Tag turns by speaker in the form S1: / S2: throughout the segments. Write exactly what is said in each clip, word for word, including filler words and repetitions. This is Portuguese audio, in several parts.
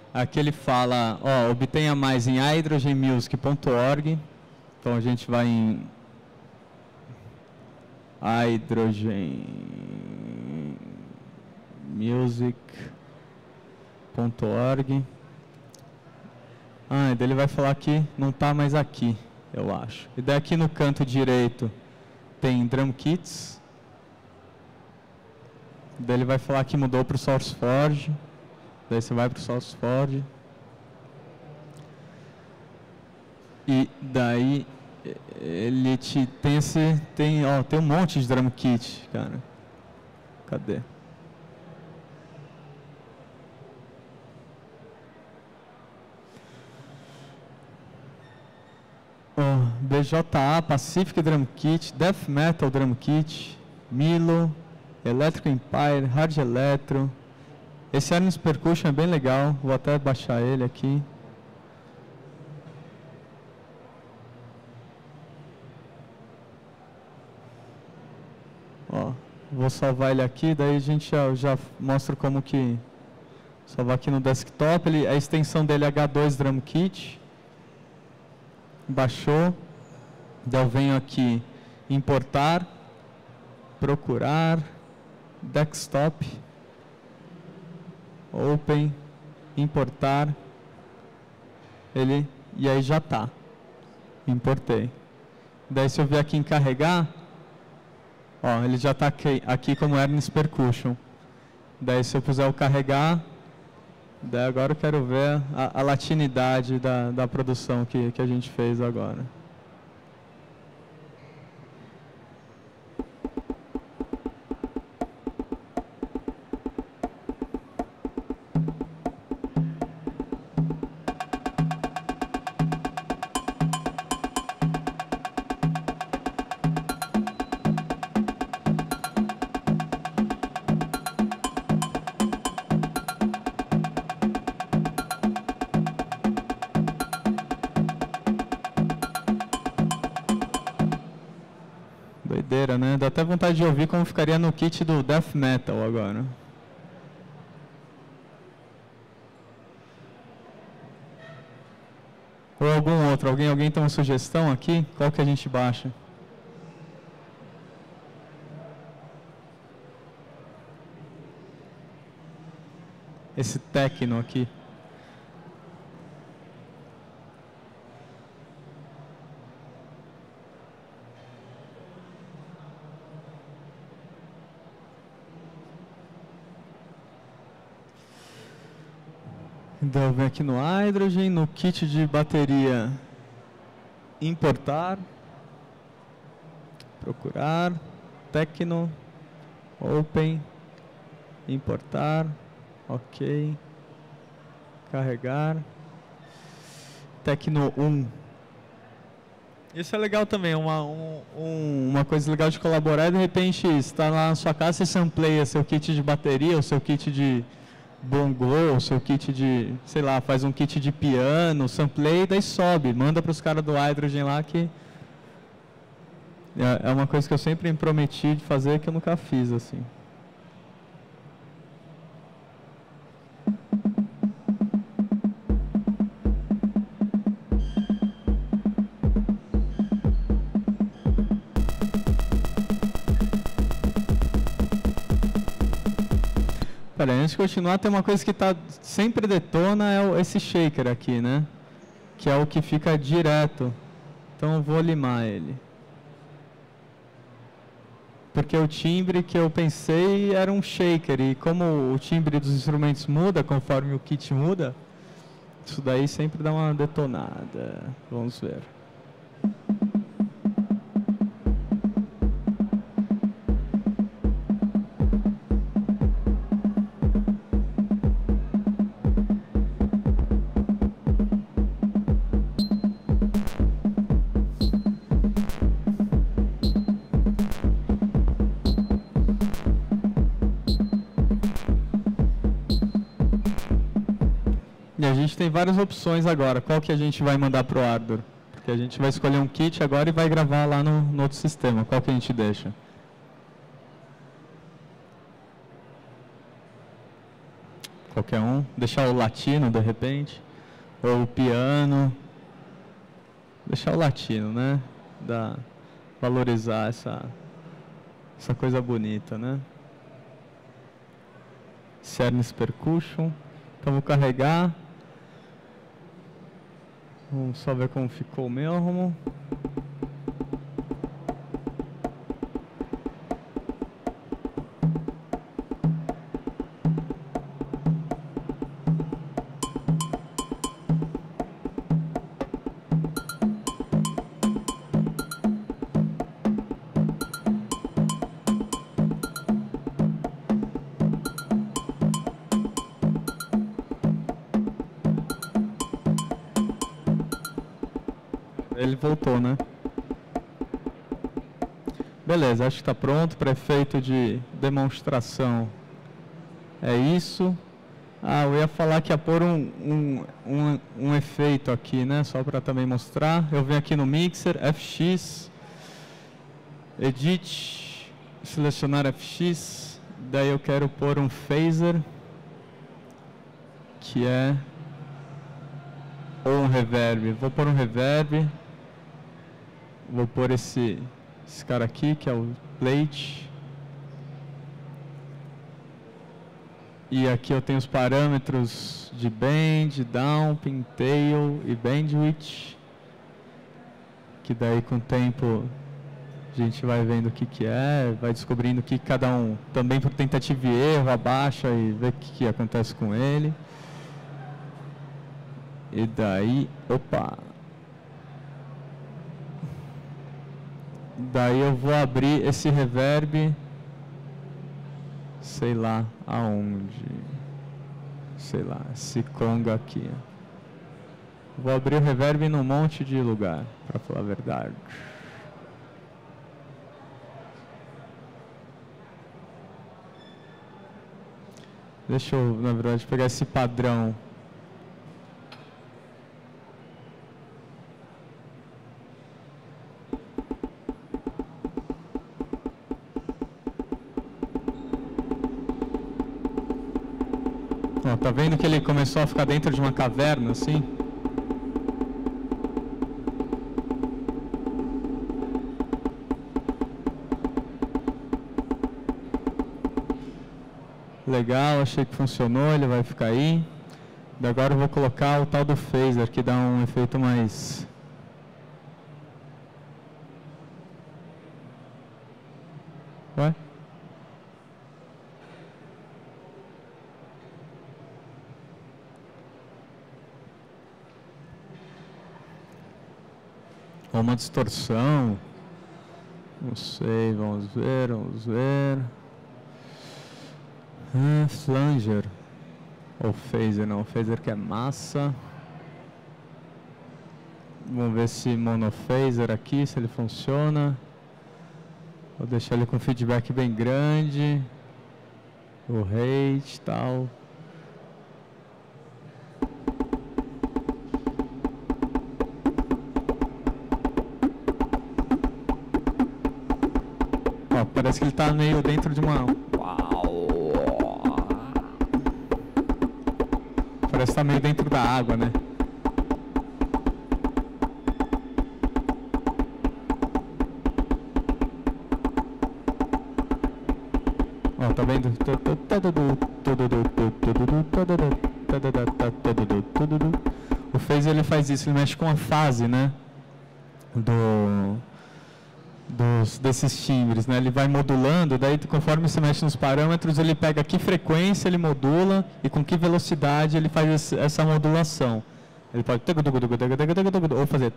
S1: Aqui ele fala, ó, obtenha mais em hydrogenmusic ponto org. Então a gente vai em hydrogenmusic ponto org. Ah, e daí ele vai falar que não está mais aqui, eu acho. E daí aqui no canto direito tem Drum Kits. Daí ele vai falar que mudou para o SourceForge. Daí você vai para o SourceForge. E daí ele te tem esse tem, ó, tem um monte de Drum Kit, cara. Cadê? Oh, B J A, Pacific Drum Kit, Death Metal Drum Kit, Milo, Electric Empire, Hard Electro. Esse Arnis Percussion é bem legal, vou até baixar ele aqui. Ó, vou salvar ele aqui, daí a gente já, já mostra como que... Salvar aqui no desktop, ele, a extensão dele é H dois Drum Kit. Baixou, daí eu venho aqui, importar, procurar, desktop, open, importar, ele, e aí já está, importei. Daí se eu vier aqui em carregar, ó, ele já está aqui, aqui como Arnis Percussion. Daí se eu puser o carregar, daí agora eu quero ver a, a latinidade da, da produção que, que a gente fez agora. Né? Dá até vontade de ouvir como ficaria no kit do Death Metal agora. Ou algum outro. Alguém, alguém tem uma sugestão aqui? Qual que a gente baixa? Esse techno aqui. Então eu venho aqui no Hydrogen, no kit de bateria, importar, procurar, Tecno, Open, importar, ok, carregar, Tecno um. Isso é legal também, uma, um, um, uma coisa legal de colaborar, de repente está lá na sua casa, você sampleia seu kit de bateria, o seu kit de bongo, o seu kit de, sei lá, faz um kit de piano, sampleia e daí sobe, manda para os caras do Hydrogen lá que é, é uma coisa que eu sempre me prometi de fazer que eu nunca fiz assim. Pera, antes de continuar, tem uma coisa que tá, sempre detona, é o, esse shaker aqui, né? Que é o que fica direto. Então eu vou limar ele. Porque o timbre que eu pensei era um shaker, e como o timbre dos instrumentos muda conforme o kit muda, isso daí sempre dá uma detonada. Vamos ver. E a gente tem várias opções agora. Qual que a gente vai mandar para o Ardor? Porque a gente vai escolher um kit agora e vai gravar lá no, no outro sistema. Qual que a gente deixa? qualquer um. Deixar o latino, de repente. Ou o piano. Deixar o latino, né? Dá, valorizar essa, essa coisa bonita, né? Cernes Percussion. Então vou carregar. Vamos só ver como ficou o mesmo. Ele voltou, né? Beleza, acho que está pronto para efeito de demonstração. É isso. Ah, eu ia falar que ia pôr um, um, um, um efeito aqui, né? Só para também mostrar. Eu venho aqui no Mixer, F X, Edit, selecionar F X. Daí eu quero pôr um phaser, que é... ou um reverb. Vou pôr um reverb. Vou pôr esse, esse cara aqui, que é o plate. E aqui eu tenho os parâmetros de bend, damping, tail e bandwidth. Que daí com o tempo a gente vai vendo o que, que é, vai descobrindo o que cada um, também por tentativa e erro, abaixa e vê o que, que acontece com ele. E daí, opa! Daí eu vou abrir esse reverb, sei lá aonde, sei lá, esse conga aqui. Vou abrir o reverb num monte de lugar, para falar a verdade. Deixa eu, na verdade, pegar esse padrão. Ó, tá vendo que ele começou a ficar dentro de uma caverna, assim? Legal, achei que funcionou, ele vai ficar aí. E agora eu vou colocar o tal do phaser, que dá um efeito mais... Ué? Ou uma distorção. Não sei, vamos ver, vamos ver. Ah, flanger. Ou phaser, não, phaser que é massa. Vamos ver se monophaser aqui, se ele funciona. Vou deixar ele com feedback bem grande. O rate e tal. Ó, parece que ele está meio dentro de uma... Parece que está meio dentro da água, né? Ó, tá vendo? O phase ele faz isso, ele mexe com a fase, né? Do, dos, desses timbres, né? Ele vai modulando, daí conforme você mexe nos parâmetros, ele pega que frequência ele modula e com que velocidade ele faz esse, essa modulação. Ele pode ou fazer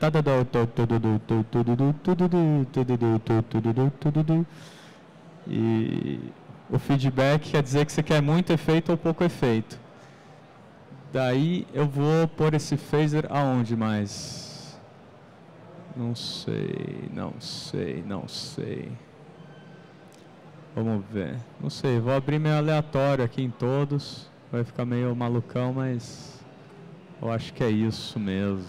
S1: e o feedback quer dizer que você quer muito efeito ou pouco efeito. Daí eu vou pôr esse phaser aonde mais? Não sei, não sei, não sei. Vamos ver. Não sei, vou abrir meio aleatório aqui em todos. Vai ficar meio malucão, mas eu acho que é isso mesmo.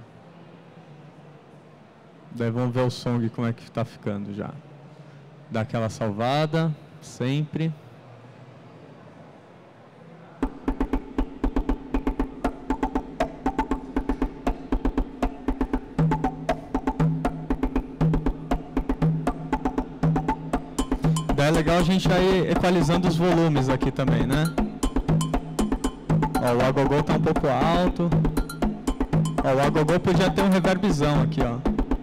S1: Daí vamos ver o som como é que está ficando já. Dá aquela salvada, sempre. legal a gente ir equalizando os volumes aqui também, né? Ó, o agogô está um pouco alto. Ó, o agogô podia ter um reverbzão aqui, ó.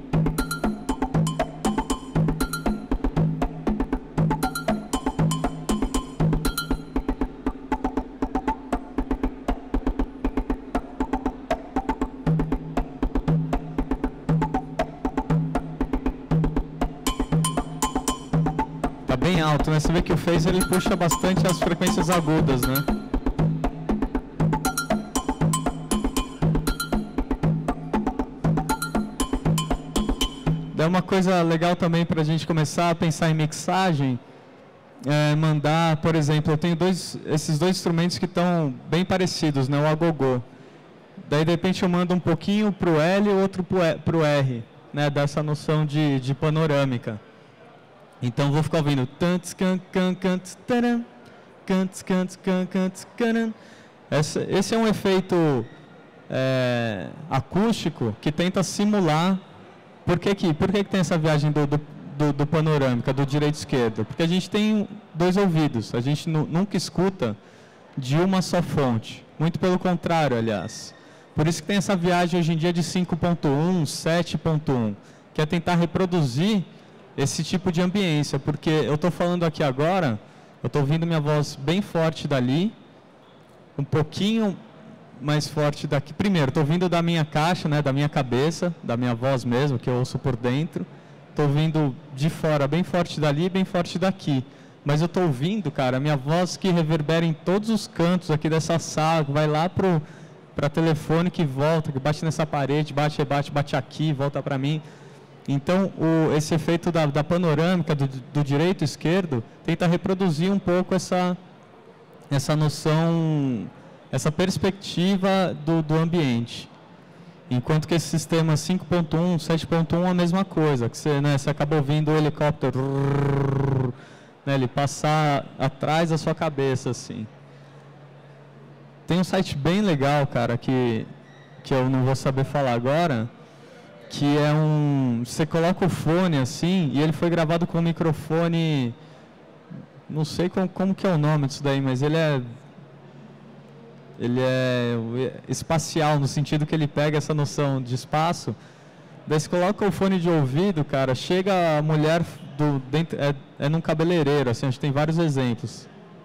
S1: Tá bem alto, né? Você vê que o phase ele puxa bastante as frequências agudas, né? É uma coisa legal também para a gente começar a pensar em mixagem, é mandar, por exemplo, eu tenho dois, esses dois instrumentos que estão bem parecidos, né, o agogô. Daí de repente eu mando um pouquinho para o L e outro para o R, né, dessa noção de, de panorâmica. Então vou ficar ouvindo tantos can can cantos taran, cantos cantos can cantos caran. Esse é um efeito é, acústico que tenta simular. Por que, que, por que, que tem essa viagem do, do, do, do panorâmica, do direito e esquerdo? Porque a gente tem dois ouvidos, a gente nunca escuta de uma só fonte. Muito pelo contrário, aliás. Por isso que tem essa viagem hoje em dia de cinco ponto um, sete ponto um, que é tentar reproduzir esse tipo de ambiência. Porque eu estou falando aqui agora, eu estou ouvindo minha voz bem forte dali, um pouquinho mais forte daqui. Primeiro, estou ouvindo da minha caixa, né, da minha cabeça, da minha voz mesmo, que eu ouço por dentro. Estou ouvindo de fora, bem forte dali, bem forte daqui. Mas eu estou ouvindo, cara, a minha voz que reverbera em todos os cantos aqui dessa sala, que vai lá para o telefone, que volta, que bate nessa parede, bate, bate, bate aqui, volta para mim. Então, o, esse efeito da, da panorâmica, do, do direito e esquerdo, tenta reproduzir um pouco essa, essa noção, essa perspectiva do, do ambiente. Enquanto que esse sistema cinco ponto um, sete ponto um é a mesma coisa, que você, né, você acaba ouvindo o helicóptero, né, ele passar atrás da sua cabeça, assim. Tem um site bem legal, cara, que, que eu não vou saber falar agora, que é um... Você coloca o fone, assim, e ele foi gravado com um microfone... Não sei como, como que é o nome disso daí, mas ele é... Ele é espacial, no sentido que ele pega essa noção de espaço. Daí você coloca o fone de ouvido, cara, chega a mulher do, dentro, é, é num cabeleireiro, assim, a gente tem vários exemplos.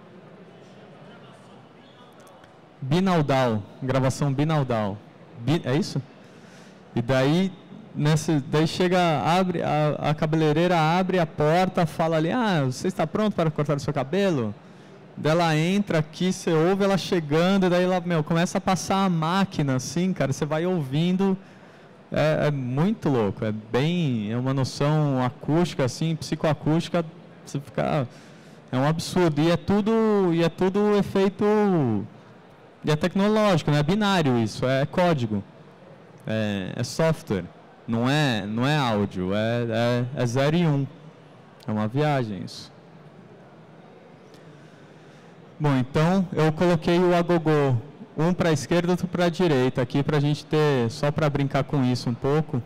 S1: Binaudal, gravação binaudal. Bi, é isso? E daí, nesse, daí chega, abre, a, a cabeleireira abre a porta, fala ali, ah, você está pronto para cortar o seu cabelo? Daí ela entra aqui, você ouve ela chegando, e daí ela, meu, começa a passar a máquina, assim, cara, você vai ouvindo, é, é muito louco, é bem, é uma noção acústica, assim, psicoacústica, você fica, é um absurdo, e é tudo, e é tudo efeito, e é tecnológico, não é binário isso, é código, é, é software, não é, não é áudio, é, é, é zero e um, é uma viagem isso. Bom, então eu coloquei o agogô, um para a esquerda e outro para a direita aqui, para a gente ter, só para brincar com isso um pouco.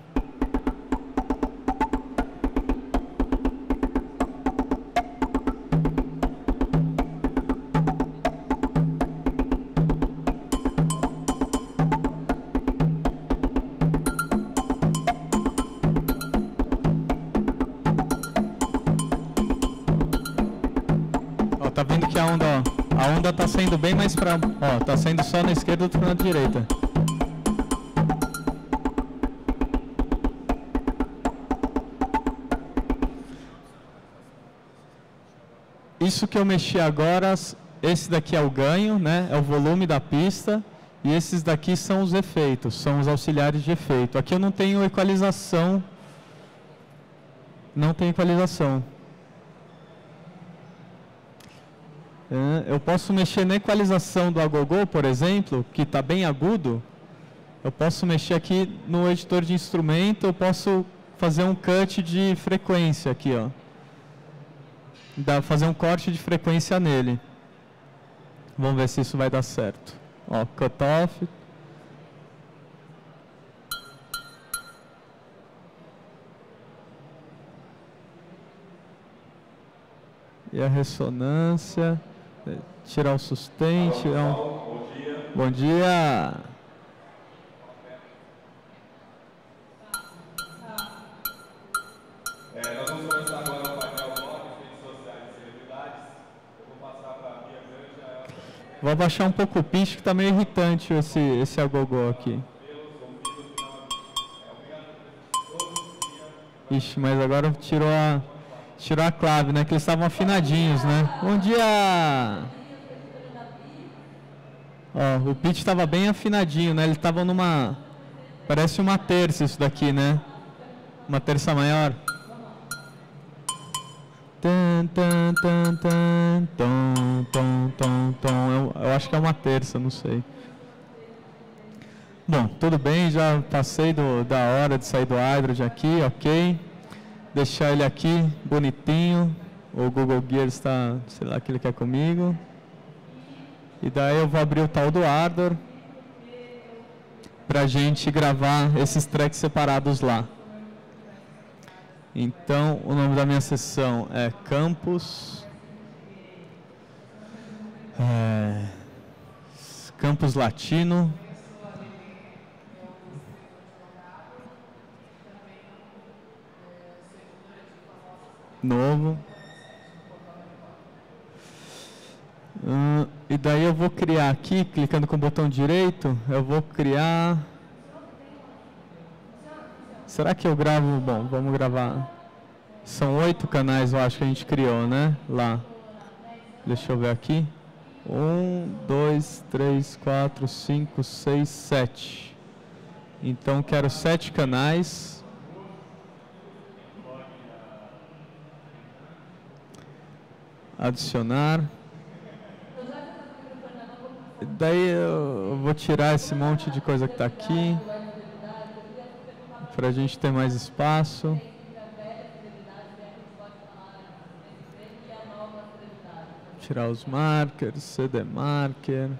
S1: Ó, tá vendo que a onda, ó, a onda está saindo bem mais para... Ó, está saindo só na esquerda e outro na direita. Isso que eu mexi agora, esse daqui é o ganho, né? É o volume da pista. E esses daqui são os efeitos, são os auxiliares de efeito. Aqui eu não tenho equalização. Não tem equalização. Eu posso mexer na equalização do agogô, por exemplo, que está bem agudo. Eu posso mexer aqui no editor de instrumento, eu posso fazer um cut de frequência aqui, ó. Dá, fazer um corte de frequência nele. Vamos ver se isso vai dar certo. Ó, cutoff. E E a ressonância, tirar o sustento, tirar um... Bom dia. Bom dia.
S2: É, nós vamos começar agora o painel blog, redes sociais e celebridades. Eu vou passar para a Bia Granja.
S1: Vou abaixar um pouco o pitch, que está meio irritante esse, esse agogô aqui. Ixi, mas agora tirou a, tirou a clave, né? Que eles estavam afinadinhos, né? Bom dia! Ó, o pitch estava bem afinadinho, né? Ele estava numa... Parece uma terça isso daqui, né? Uma terça maior. Tan, tan, tan, tan, tom, tom, tom, tom. Eu, eu acho que é uma terça, não sei. Bom, tudo bem, já passei do, da hora de sair do Hydrogen aqui, ok. Deixar ele aqui, bonitinho. O Google Gears está, sei lá o que ele quer comigo. E daí eu vou abrir o tal do Ardor para a gente gravar esses tracks separados lá. Então, o nome da minha sessão é Campus é, Campus Latino. Novo. Uh, e daí eu vou criar aqui, clicando com o botão direito, eu vou criar... Será que eu gravo? Bom, vamos gravar. São oito canais, eu acho que a gente criou, né? Lá. Deixa eu ver aqui. Um, dois, três, quatro, cinco, seis, sete. Então, quero sete canais. Adicionar. Daí eu vou tirar esse monte de coisa que está aqui, para a gente ter mais espaço. Tirar os markers, C D marker,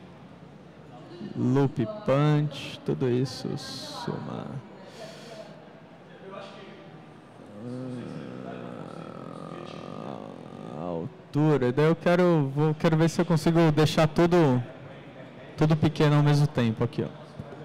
S1: loop punch, tudo isso somar. Altura, daí eu quero, vou, quero ver se eu consigo deixar tudo, tudo pequeno ao mesmo tempo aqui, ó.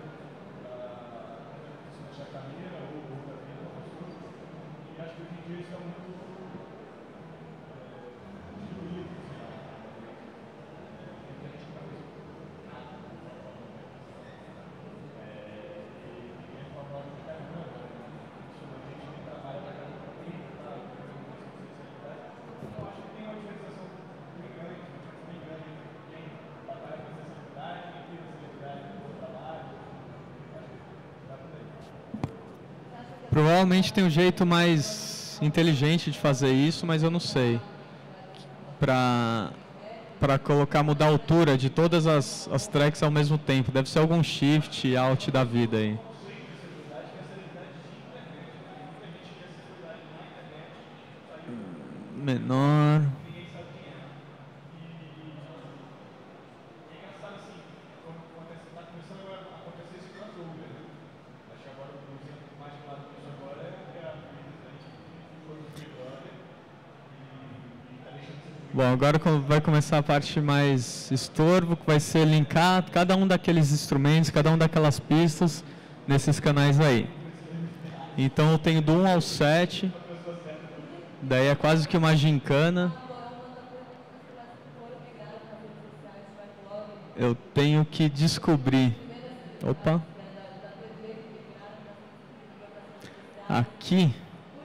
S1: Provavelmente tem um jeito mais inteligente de fazer isso, mas eu não sei. Para para colocar, mudar a altura de todas as, as tracks ao mesmo tempo. Deve ser algum shift, alt da vida aí. Menor. Bom, agora vai começar a parte mais estorvo, que vai ser linkar cada um daqueles instrumentos, cada um daquelas pistas nesses canais aí. Então eu tenho do um ao sete, daí é quase que uma gincana. Eu tenho que descobrir. Opa! Aqui.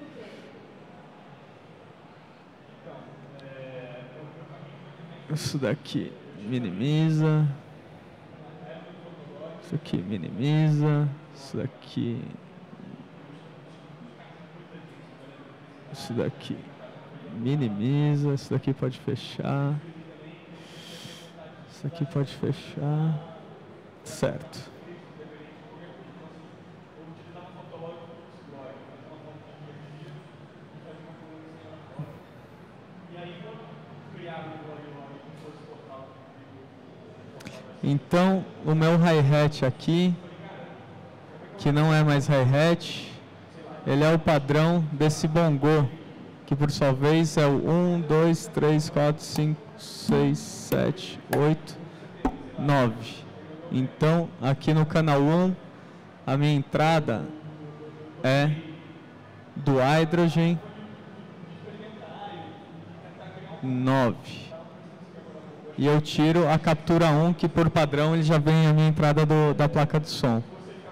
S1: Isso daqui minimiza. Isso aqui minimiza. Isso daqui. Isso daqui minimiza. Isso daqui pode fechar. Isso aqui pode fechar. Certo. Então, o meu hi-hat aqui, que não é mais hi-hat, ele é o padrão desse bongô, que por sua vez é o um, dois, três, quatro, cinco, seis, sete, oito, nove. Então, aqui no canal um, a minha entrada é do hydrogen nove. E eu tiro a captura um, que por padrão ele já vem a minha entrada do, da placa de som.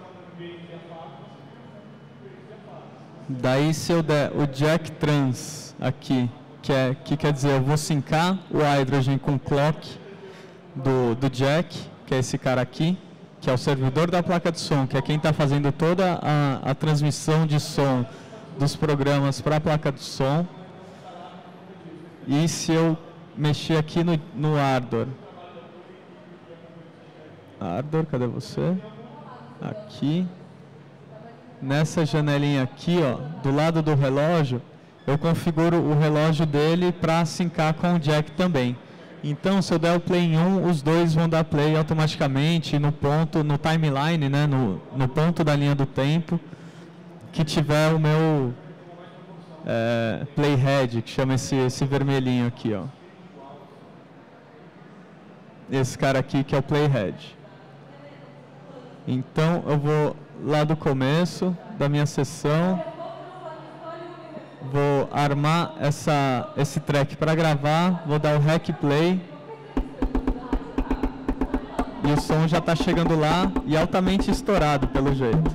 S1: Daí se eu der o jack trans aqui, que, é, que quer dizer, eu vou sincar o hydrogen com o clock do, do jack, que é esse cara aqui, que é o servidor da placa de som, que é quem está fazendo toda a, a transmissão de som dos programas para a placa de som. E se eu mexer aqui no, no Ardor, Ardor, cadê você? Aqui. Nessa janelinha aqui, ó, do lado do relógio, eu configuro o relógio dele para sincar com o jack também. Então, se eu der o play em um, os dois vão dar play automaticamente no ponto, no timeline, né, no, no ponto da linha do tempo, que tiver o meu é, playhead, que chama esse, esse vermelhinho aqui, ó. Esse cara aqui que é o playhead. Então, eu vou lá do começo da minha sessão, vou armar essa, esse track para gravar, vou dar o rec play e o som já está chegando lá e altamente estourado pelo jeito.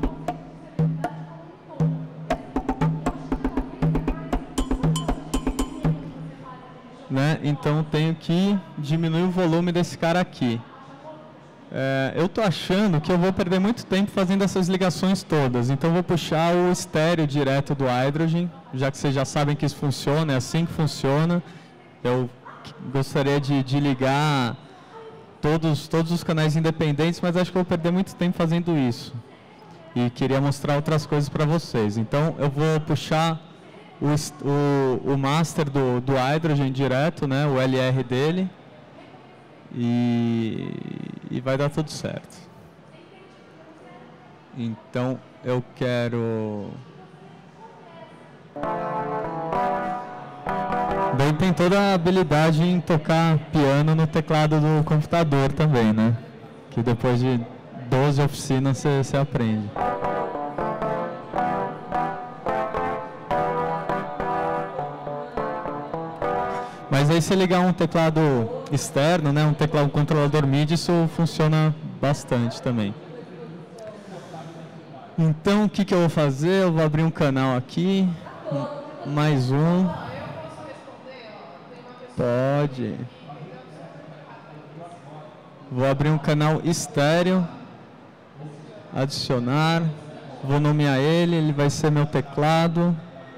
S1: Né? Então tenho que diminuir o volume desse cara aqui. É, eu estou achando que eu vou perder muito tempo fazendo essas ligações todas, então vou puxar o estéreo direto do hydrogen, já que vocês já sabem que isso funciona, é assim que funciona. Eu gostaria de, de ligar todos, todos os canais independentes, mas acho que eu vou perder muito tempo fazendo isso. E queria mostrar outras coisas para vocês. Então eu vou puxar o, o, o master do, do hydrogen direto, né, o L R dele. E, e vai dar tudo certo. Então eu quero... Bem, tem toda a habilidade em tocar piano no teclado do computador também, né? Que depois de doze oficinas você aprende. Mas aí se ligar um teclado externo, né, um teclado um controlador MIDI, isso funciona bastante também. Então o que, que eu vou fazer? Eu vou abrir um canal aqui, mais um. Pode. Vou abrir um canal estéreo, adicionar, vou nomear ele, ele vai ser meu teclado.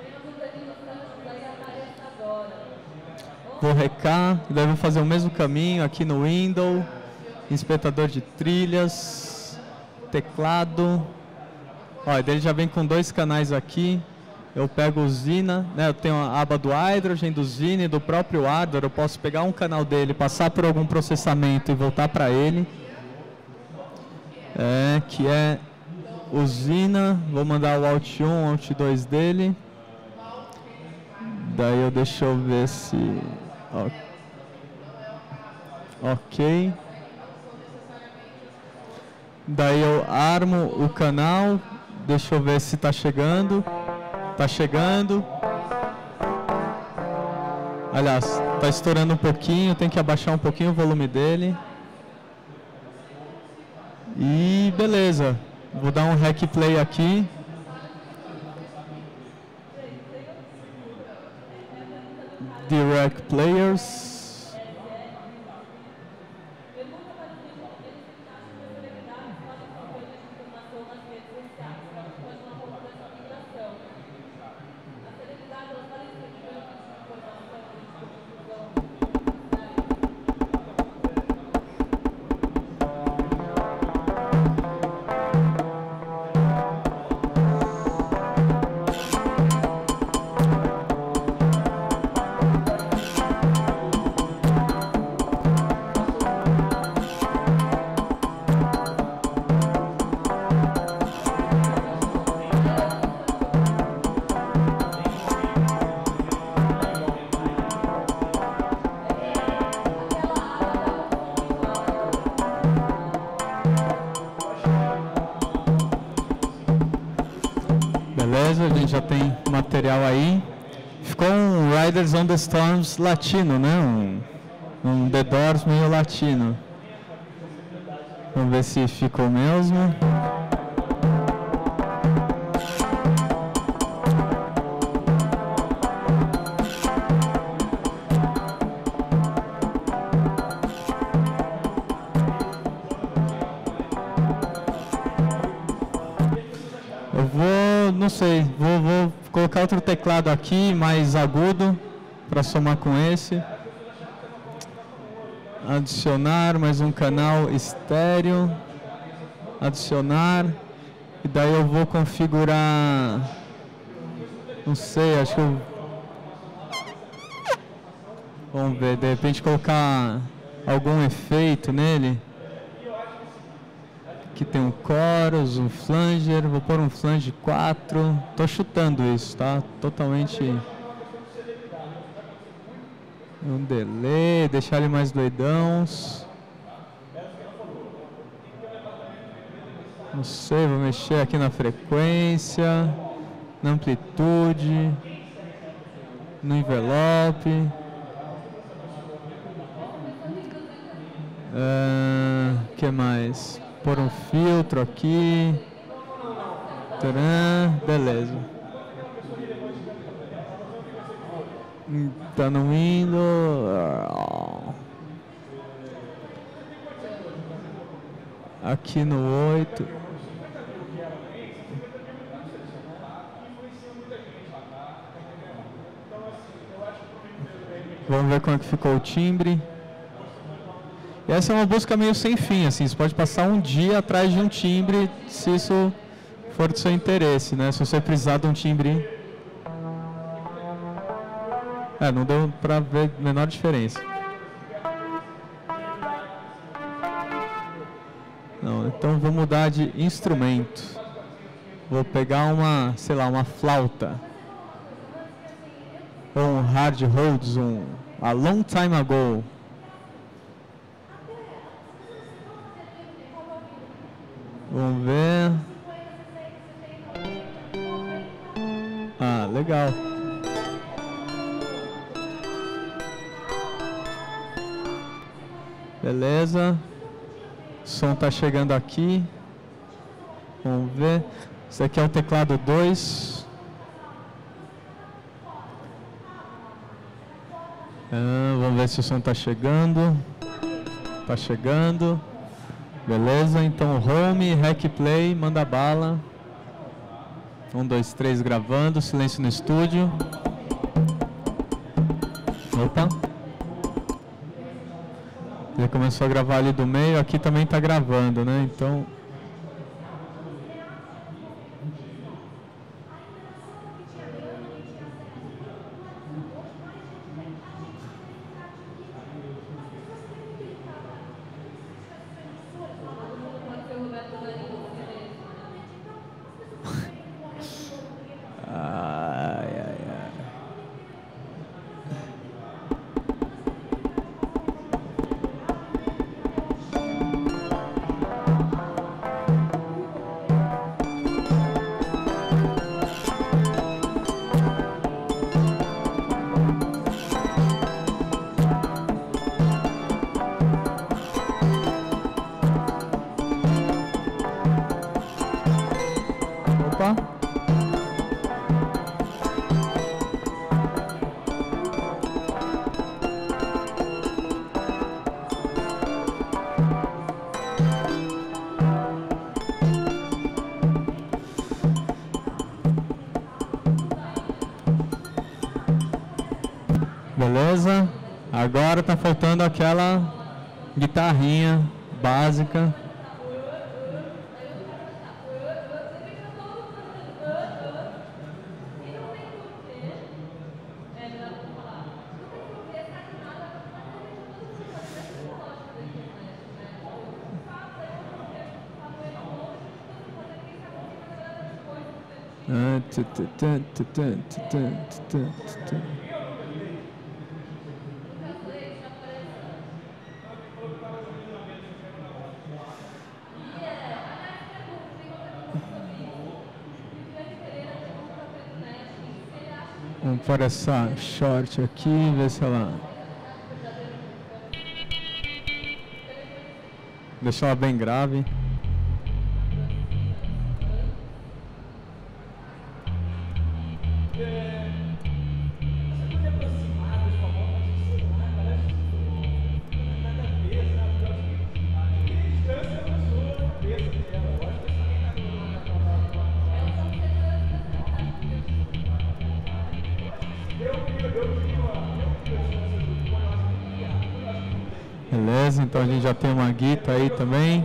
S1: Vou recar, daí vou fazer o mesmo caminho aqui no Windows, espectador de trilhas, teclado. Ó, ele já vem com dois canais aqui. Eu pego o Zina, né, eu tenho a aba do Hydrogen, do Zina e do próprio Ardor. Eu posso pegar um canal dele, passar por algum processamento e voltar para ele. É, que é o Zina. Vou mandar o Alt um, Alt dois dele. Daí eu deixa eu ver se... Ok. Daí eu armo o canal. Deixa eu ver se está chegando. Está chegando. Aliás, está estourando um pouquinho. Tem que abaixar um pouquinho o volume dele. E beleza. Vou dar um rec play aqui. Direct Players. Beleza, a gente já tem material aí. Ficou um Riders on the Storms latino, né? Um, um The Doors meio latino. Vamos ver se ficou mesmo. Eu vou, não sei, vou, vou colocar outro teclado aqui, mais agudo, para somar com esse. Adicionar mais um canal estéreo. Adicionar. E daí eu vou configurar, não sei, acho que eu... Vamos ver, de repente colocar algum efeito nele. Aqui tem um chorus, um flanger, vou pôr um flange quatro. Tô chutando isso, tá? Totalmente... Um delay, deixar ele mais doidãos. Não sei, vou mexer aqui na frequência, na amplitude, no envelope. O uh, que mais? Pôr um filtro aqui. Tcharam, beleza. Tá não indo. Aqui no oito. Vamos ver como é que ficou o timbre. E essa é uma busca meio sem fim, assim, você pode passar um dia atrás de um timbre, se isso for do seu interesse, né? Se você precisar de um timbre... É, não deu pra ver a menor diferença. Não, então vou mudar de instrumento. Vou pegar uma, sei lá, uma flauta. Ou um hard rhodes, um A Long Time Ago. Vamos ver. Ah, legal. Beleza. O som está chegando aqui. Vamos ver. Esse aqui é o teclado dois. Ah, vamos ver se o som está chegando. Está chegando. Beleza, então home, rec play, manda bala. Um, dois, três, gravando, silêncio no estúdio. Opa. Ele começou a gravar ali do meio, aqui também está gravando, né? Então... Beleza? Agora tá faltando aquela guitarrinha básica. Ah, tã, tã, tã, tã, tã, tã, tã. Vamos pôr essa short aqui, ver se ela... Deixar ela bem grave. Beleza, então a gente já tem uma guita aí também.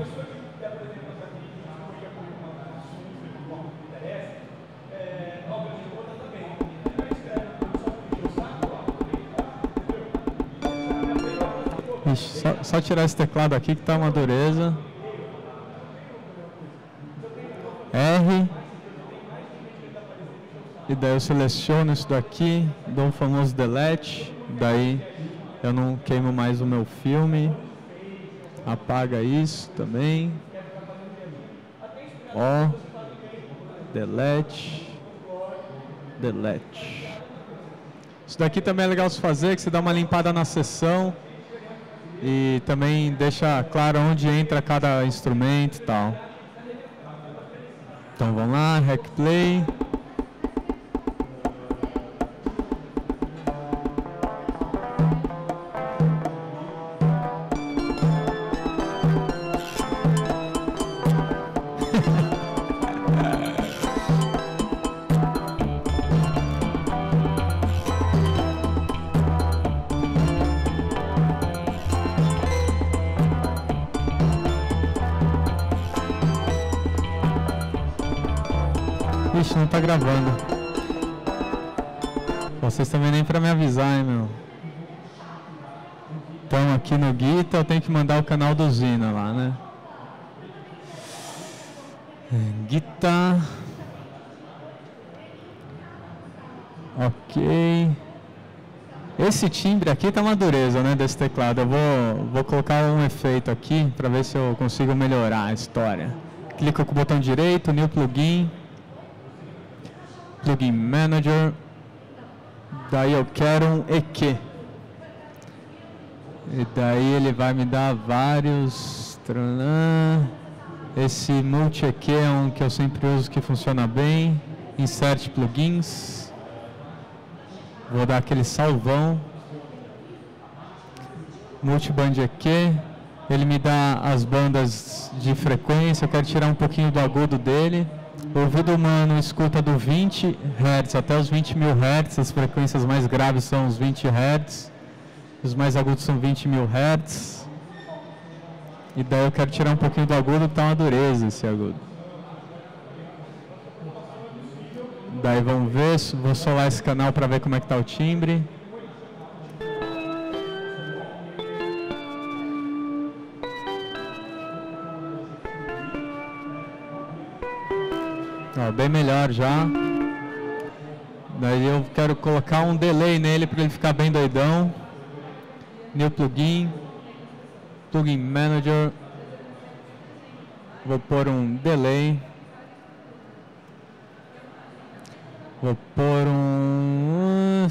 S1: Ixi, só, só tirar esse teclado aqui que tá uma dureza. R. E daí eu seleciono isso daqui, dou um famoso delete, daí eu não queimo mais o meu filme. Apaga isso também. Ó. Delete. Delete. Isso daqui também é legal de fazer, que você dá uma limpada na sessão e também deixa claro onde entra cada instrumento e tal. Então vamos lá, Rec Play. Ixi, não tá gravando. Vocês também nem pra me avisar, hein, meu. Então aqui no Guita eu tenho que mandar o canal do Zina lá, né? Guita. Ok. Esse timbre aqui tá uma dureza, né, desse teclado. Eu vou, vou colocar um efeito aqui pra ver se eu consigo melhorar a história. Clica com o botão direito, New Plugin. Plugin Manager, daí eu quero um E Q, e daí ele vai me dar vários. Esse Multi E Q é um que eu sempre uso, que funciona bem. Insert Plugins, vou dar aquele salvão. Multiband E Q, ele me dá as bandas de frequência, eu quero tirar um pouquinho do agudo dele. O ouvido humano escuta do vinte hertz até os vinte mil hertz, as frequências mais graves são os vinte hertz, os mais agudos são vinte mil hertz. E daí eu quero tirar um pouquinho do agudo, tá uma dureza esse agudo. Daí vamos ver, vou solar esse canal para ver como é que tá o timbre. Ó, bem melhor já. Daí eu quero colocar um delay nele para ele ficar bem doidão. New Plugin. Plugin Manager. Vou pôr um delay. Vou pôr um...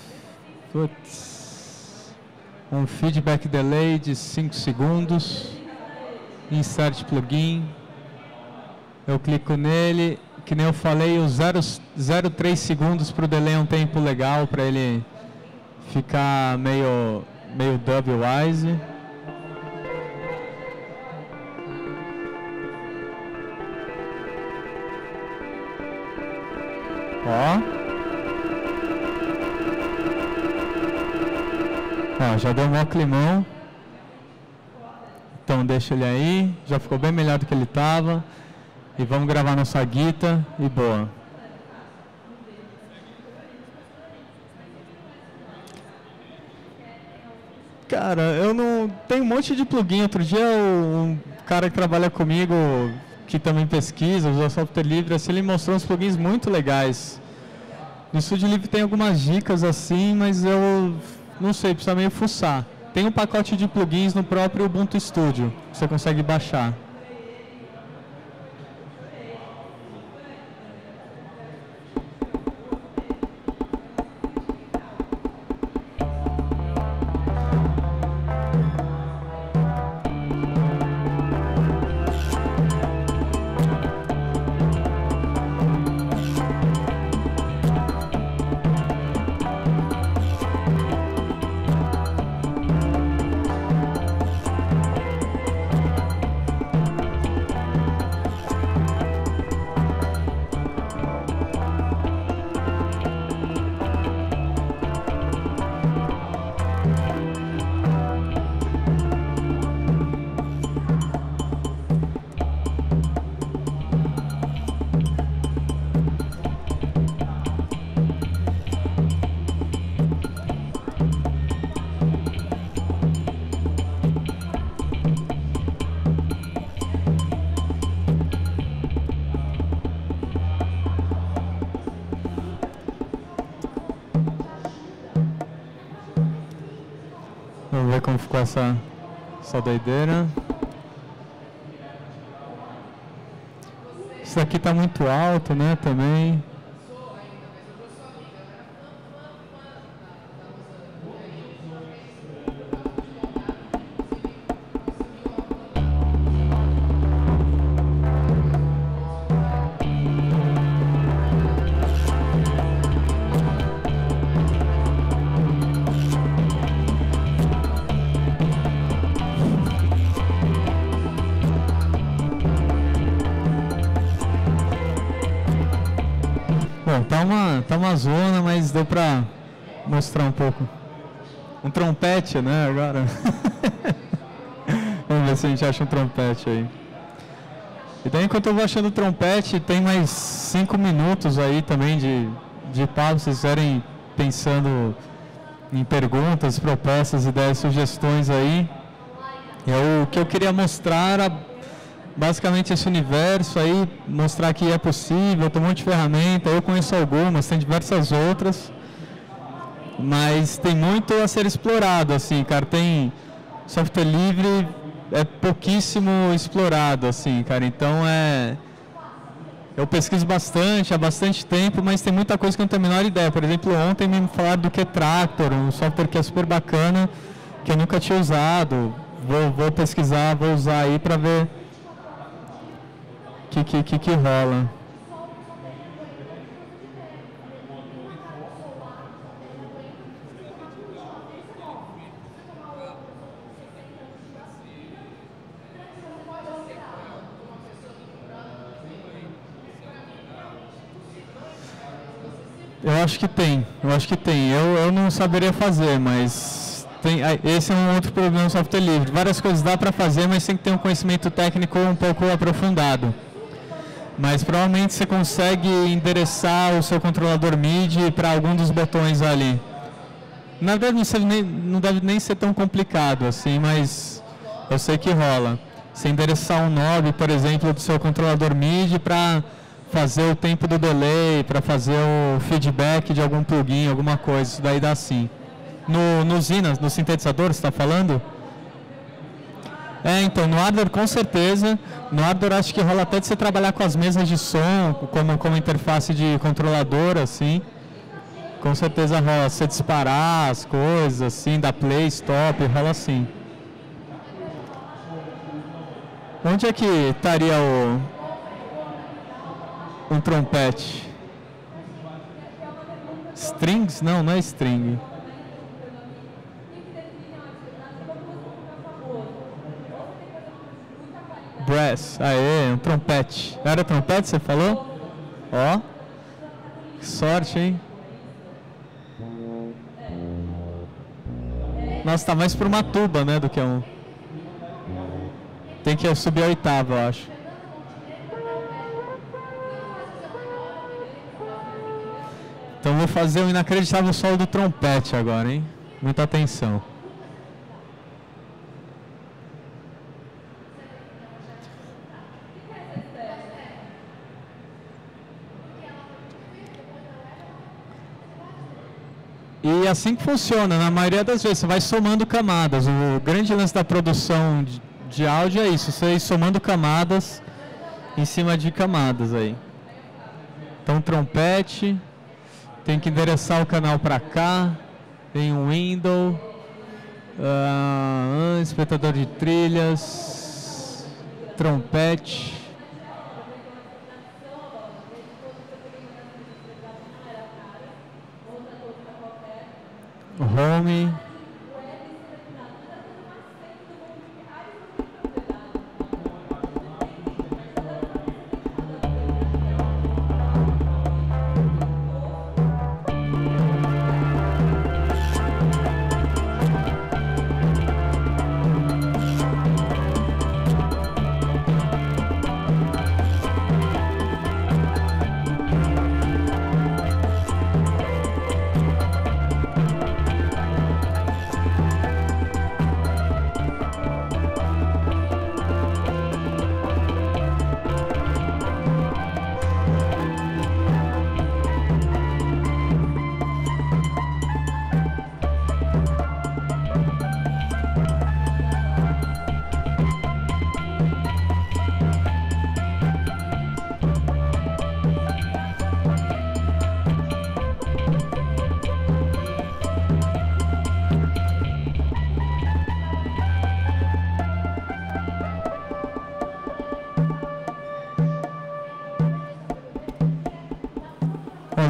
S1: Putz. Um feedback delay de cinco segundos. Insert Plugin. Eu clico nele. Que nem eu falei, os zero vírgula três segundos para o delay é um tempo legal para ele ficar meio, meio dub-wise. Ó. Ó, já deu um maior climão. Então deixa ele aí, já ficou bem melhor do que ele estava. E vamos gravar nossa guita e boa. Cara, eu não... Tem um monte de plugin. Outro dia um cara que trabalha comigo, que também pesquisa, usa software livre, assim, ele mostrou uns plugins muito legais. No Studio Livre tem algumas dicas assim, mas eu não sei, precisa meio fuçar. Tem um pacote de plugins no próprio Ubuntu Studio, que você consegue baixar. ver como ficou essa, essa doideira. Isso aqui tá muito alto, né, também. Bom, tá uma, tá uma zona, mas deu pra mostrar um pouco. Um trompete, né, agora. Vamos ver se a gente acha um trompete aí. E daí, enquanto eu vou achando o trompete, tem mais cinco minutos aí também de, de papo, se vocês estiverem pensando em perguntas, propostas, ideias, sugestões aí. Eu, o que eu queria mostrar era basicamente esse universo aí, mostrar que é possível, tem um monte de ferramenta, eu conheço algumas, tem diversas outras, mas tem muito a ser explorado, assim, cara, tem software livre, é pouquíssimo explorado, assim, cara, então é, eu pesquiso bastante, há bastante tempo, mas tem muita coisa que eu não tenho a menor ideia. Por exemplo, ontem me falaram do Ktractor, um software que é super bacana, que eu nunca tinha usado, vou, vou pesquisar, vou usar aí para ver o que, que, que, que rola. Eu acho que tem, eu acho que tem. Eu, eu não saberia fazer, mas tem, esse é um outro problema no software livre. Várias coisas dá para fazer, mas tem que ter um conhecimento técnico um pouco aprofundado. Mas provavelmente você consegue endereçar o seu controlador M I D I para algum dos botões ali. Na verdade não, deve nem, não deve nem ser tão complicado assim, mas eu sei que rola. Você endereçar um knob, por exemplo, do seu controlador M I D I para fazer o tempo do delay, para fazer o feedback de algum plugin, alguma coisa, isso daí dá sim. No, no Zina, no sintetizador, você está falando? É, então, no hardware com certeza, no hardware acho que rola até de você trabalhar com as mesas de som, como, como interface de controlador, assim. Com certeza rola, você disparar as coisas, assim, dar play, stop, rola assim. Onde é que estaria o... um trompete? Strings? Não, não é string. Brass, aê, um trompete. Era trompete, você falou? Ó, que sorte, hein? Nossa, tá mais por uma tuba, né, do que um... Tem que subir a oitava, eu acho. Então vou fazer um inacreditável solo do trompete agora, hein? Muita atenção. E assim que funciona, na maioria das vezes, você vai somando camadas. O grande lance da produção de, de áudio é isso, você ir somando camadas em cima de camadas aí. Então, trompete, tem que endereçar o canal para cá, tem um window, uh, espectador de trilhas, trompete. Home.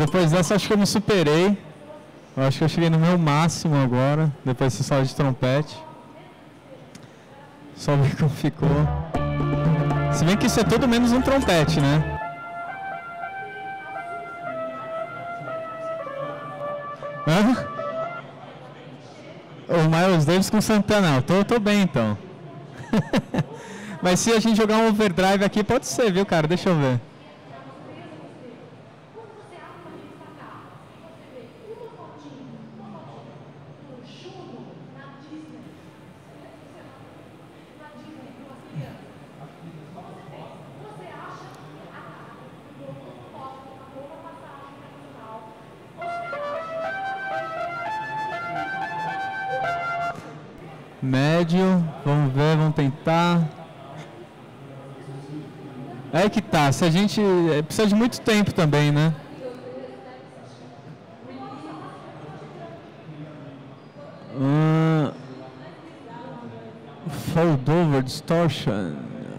S1: depois dessa acho que eu me superei. Eu acho que eu cheguei no meu máximo agora, depois desse solo de trompete. Só ver como ficou. Se bem que isso é tudo menos um trompete, né? Hã? O Miles Davis com Santana. Eu tô, tô bem então. Mas se a gente jogar um overdrive aqui, pode ser, viu, cara? Deixa eu ver. Médio, vamos ver, vamos tentar. É que tá, se a gente precisa de muito tempo também, né? Uh, fold over distortion.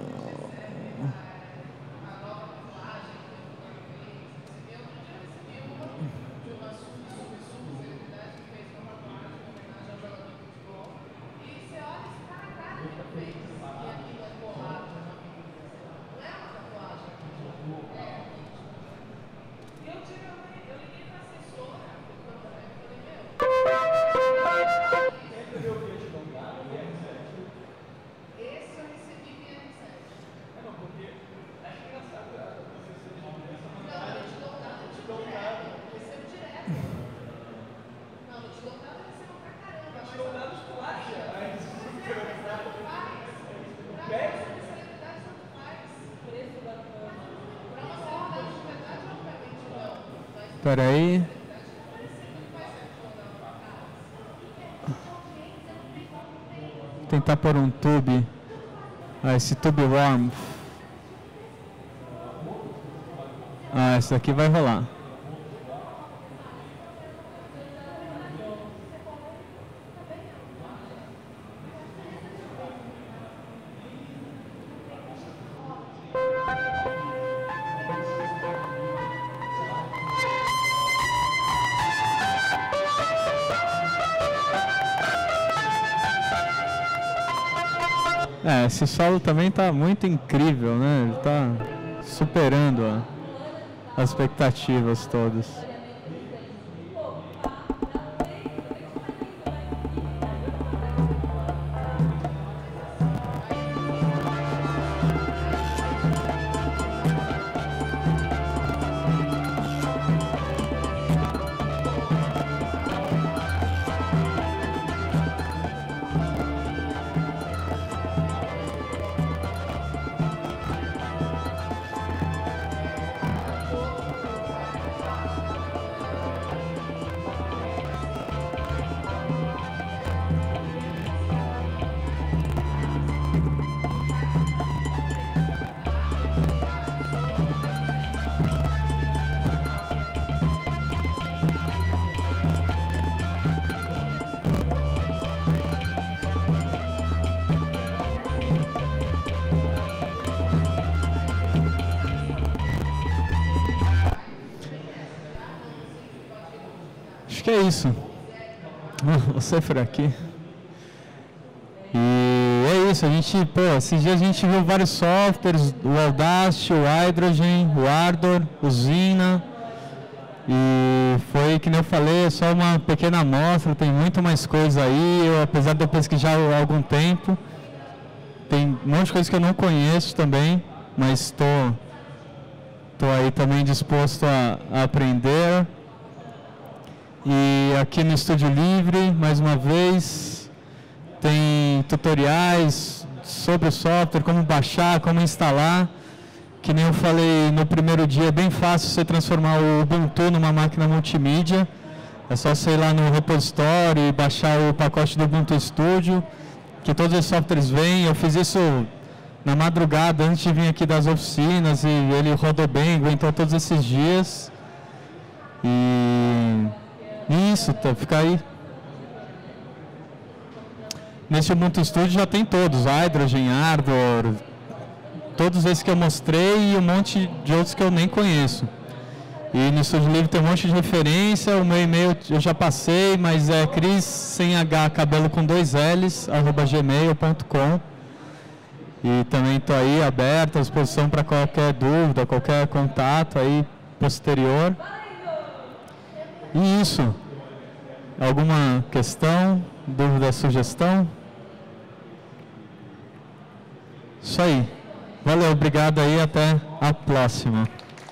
S1: Espera aí. Vou tentar pôr um tube. Ah, esse tube warm. Ah, esse daqui vai rolar. É, esse solo também está muito incrível, né? Ele está superando a, as expectativas todas. Acho que é isso. Vou sair aqui. E é isso, a gente, pô, esses dias a gente viu vários softwares, o Audacity, o Hydrogen, o Ardor, o Zina. E foi, que nem eu falei, é só uma pequena amostra, tem muito mais coisa aí. Eu, apesar de eu pesquisar há algum tempo, tem um monte de coisa que eu não conheço também, mas estou tô, tô aí também disposto a, a aprender. E aqui no Estúdio Livre, mais uma vez, tem tutoriais sobre o software, como baixar, como instalar. Que nem eu falei no primeiro dia, é bem fácil você transformar o Ubuntu numa máquina multimídia. É só você ir lá no repositório e baixar o pacote do Ubuntu Studio, que todos os softwares vêm. Eu fiz isso na madrugada, antes de vir aqui das oficinas, e ele rodou bem, aguentou todos esses dias. E... Isso, tá, fica aí. Nesse Ubuntu Studio já tem todos, Hydrogen, Ardor, todos esses que eu mostrei e um monte de outros que eu nem conheço. E no Estúdio Livre tem um monte de referência, o meu e-mail eu já passei, mas é cris sem h, cabelo com dois l's, arroba gmail ponto com. E também estou aí aberto à disposição para qualquer dúvida, qualquer contato aí posterior. E isso. Alguma questão, dúvida, sugestão? Isso aí. Valeu, obrigado aí, até a próxima.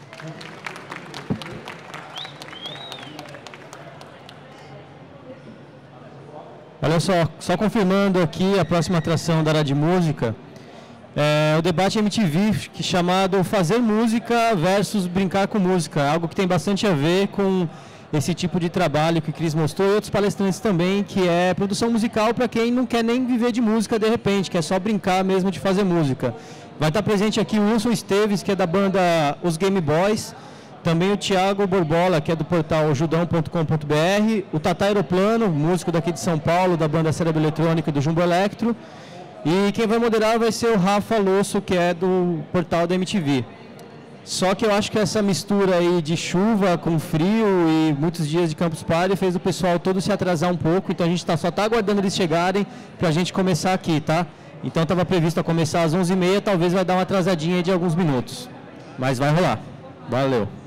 S3: Olha só, só confirmando aqui a próxima atração da área de música, é o debate M T V, que é chamado Fazer Música versus Brincar com Música, algo que tem bastante a ver com esse tipo de trabalho que o Cris mostrou e outros palestrantes também, que é produção musical para quem não quer nem viver de música de repente, quer só brincar mesmo de fazer música. Vai estar presente aqui o Wilson Esteves, que é da banda Os Game Boys, também o Thiago Borbola, que é do portal judão ponto com ponto br, o Tata Aeroplano, músico daqui de São Paulo, da banda Cérebro Eletrônico e do Jumbo Electro, e quem vai moderar vai ser o Rafa Losso, que é do portal da M T V. Só que eu acho que essa mistura aí de chuva com frio e muitos dias de Campus Party fez o pessoal todo se atrasar um pouco, então a gente tá, só está aguardando eles chegarem para a gente começar aqui, tá? Então estava previsto a começar às onze e meia, talvez vai dar uma atrasadinha de alguns minutos, mas vai rolar. Valeu!